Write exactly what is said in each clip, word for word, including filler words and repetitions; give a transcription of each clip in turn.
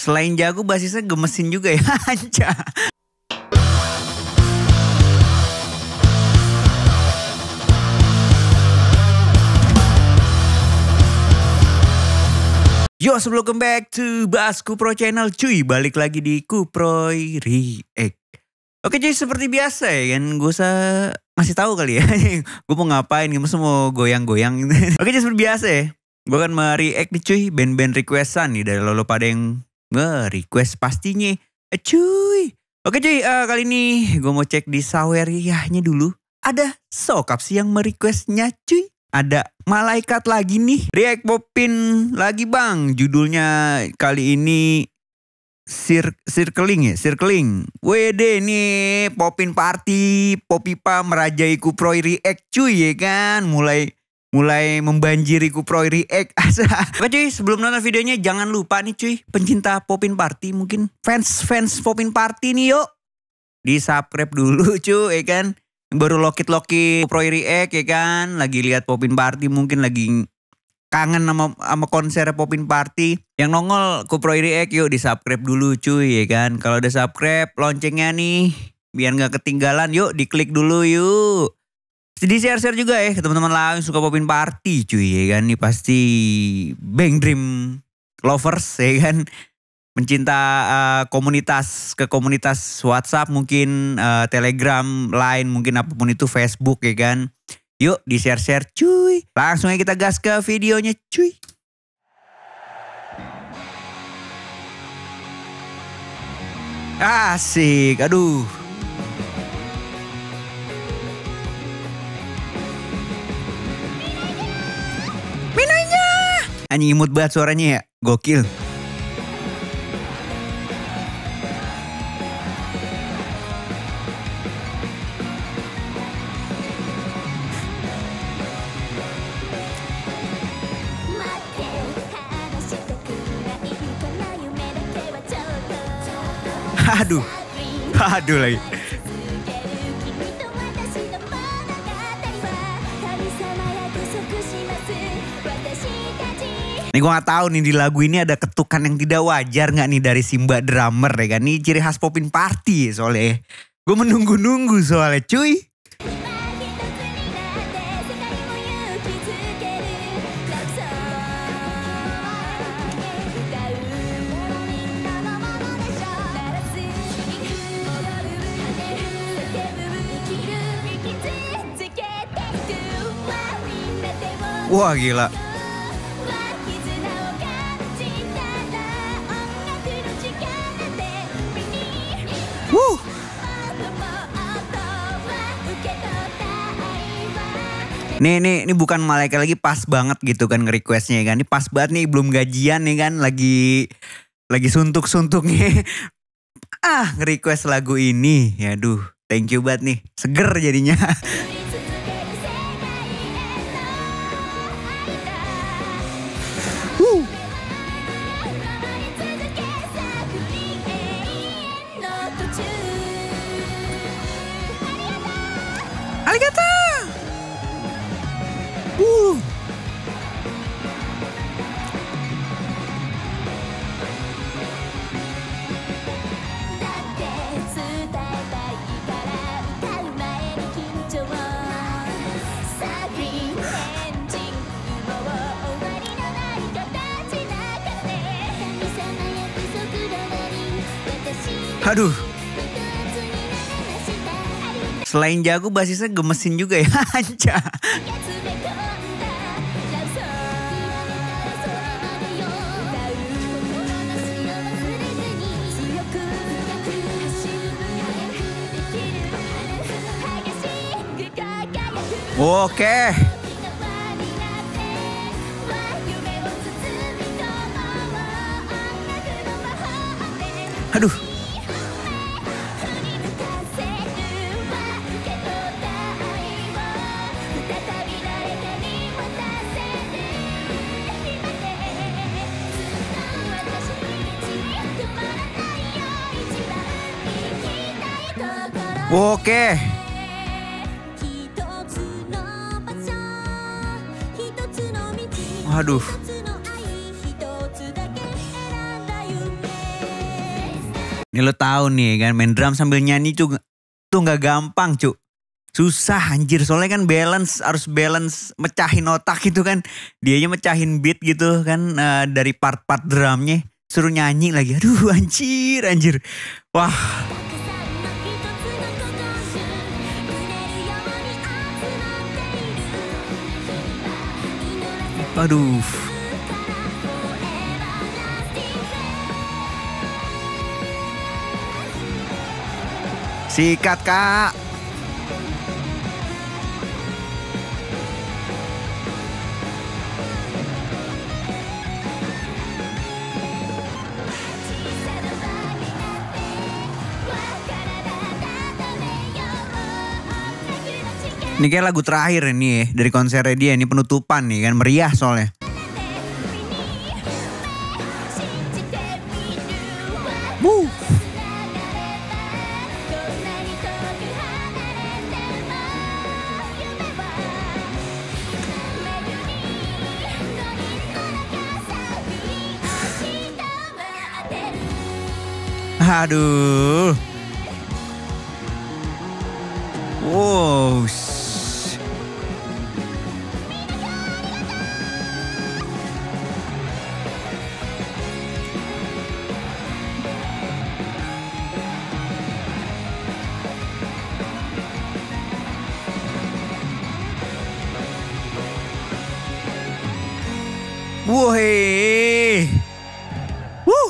Selain jago, basisnya gemesin juga ya. Anca. Yo, welcome back to Bass Kupro Channel cuy. Balik lagi di Kuproy React. Oke cuy, seperti biasa ya kan, gue usah ngasih tahu kali ya. Gue mau ngapain, gue mau goyang-goyang. Oke cuy, seperti biasa ya, gue akan mereact nih cuy, band-band requestan nih dari lo pada yang nge-request pastinya. Eh cuy. Oke cuy, uh, kali ini gue mau cek di Saweriahnya dulu. Ada Sokap sih yang merequestnya cuy. Ada Malaikat lagi nih, react popin lagi bang. Judulnya kali ini Cir Circling ya, Circling. Wede nih, popin party, Popipa merajai Kuproy React cuy ya kan. Mulai mulai membanjiri Kuproy React. Oke cuy, sebelum nonton videonya jangan lupa nih cuy, pencinta popin party, mungkin fans-fans popin party nih yuk, di subscribe dulu cuy ya kan. Baru lokit-lokit Kuproy React ya kan, lagi lihat popin party, mungkin lagi kangen sama, sama konser popin party. Yang nongol Kuproy React yuk, di subscribe dulu cuy ya kan. Kalau udah subscribe, loncengnya nih biar gak ketinggalan, yuk diklik dulu yuk. Di share-share juga ya ke teman-teman lain suka popin party cuy ya kan. Ini pasti Bang Dream lovers ya kan, mencinta uh, komunitas, ke komunitas WhatsApp mungkin, uh, Telegram, Line, mungkin apapun itu, Facebook ya kan. Yuk di share-share cuy. Langsung aja kita gas ke videonya cuy. Asik, aduh. Minanya. Anjing imut banget suaranya ya, gokil. Aduh, aduh lagi. Nih gue gak tahu nih, di lagu ini ada ketukan yang tidak wajar gak nih dari Simba drummer ya kan. Ini ciri khas popin party soalnya. Gue menunggu-nunggu soalnya cuy. Wah gila. Wuh. Nih nih ini bukan Malaikat lagi, pas banget gitu kan nge-requestnya kan. Ini pas banget nih, belum gajian nih kan, lagi lagi suntuk-suntuknya. Ah nge-request lagu ini. Yaduh, thank you banget nih. Seger jadinya. Arigato. Uh. Aduh. Selain jago, basisnya gemesin juga ya. Anca. Oke. Aduh. Oke. Waduh. Ini lo tahu nih kan main drum sambil nyanyi tuh tuh nggak gampang cuk. Susah anjir soalnya kan balance harus balance mecahin otak gitu kan. Dianya mecahin beat gitu kan uh, dari part-part drumnya. Suruh nyanyi lagi. Aduh anjir anjir. Wah. Aduh. Sikat kak. Ini kayak lagu terakhir ini ya dari konsernya dia. Ini penutupan nih kan meriah soalnya. Wuh. Aduh. Wow. Wuih. Wuh.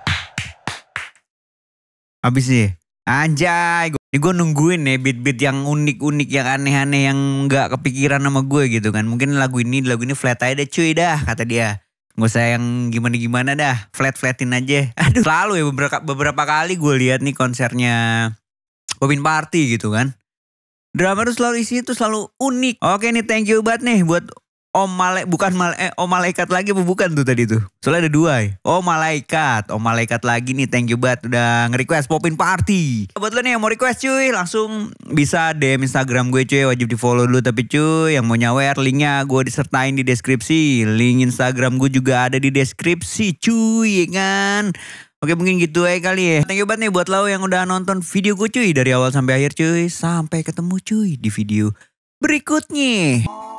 Habis nih. Anjay. Ini gue nungguin nih beat-beat yang unik-unik, yang aneh-aneh, yang gak kepikiran sama gue gitu kan. Mungkin lagu ini, lagu ini flat aja deh cuy dah kata dia. Gak usah yang gimana-gimana dah. Flat-flatin aja. Aduh selalu ya beberapa, beberapa kali gue lihat nih konsernya Popin Party gitu kan. Drama tuh selalu isi itu selalu unik. Oke nih thank you banget nih buat Om Malaikat, bukan mal eh, Om Malaikat lagi apa bukan tuh tadi tuh? Soalnya ada dua ya. Om Malaikat, Om Malaikat lagi nih thank you banget udah nge-request Popin Party. Buat lo nih yang mau request cuy langsung bisa D M Instagram gue cuy, wajib di follow dulu tapi cuy yang mau nyawer linknya gue disertain di deskripsi. Link Instagram gue juga ada di deskripsi cuy ya kan. Oke mungkin gitu aja kali ya. Thank you banget nih buat lo yang udah nonton video gue cuy dari awal sampai akhir cuy. Sampai ketemu cuy di video berikutnya.